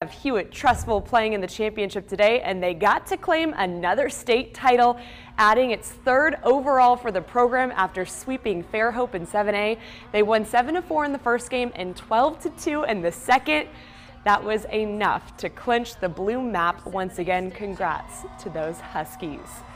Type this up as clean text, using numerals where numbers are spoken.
Hewitt-Trussville playing in the championship today, and they got to claim another state title, adding its third overall for the program after sweeping Fairhope in 7A. They won 7-4 in the first game and 12-2 in the second. That was enough to clinch the blue map once again. Congrats to those Huskies.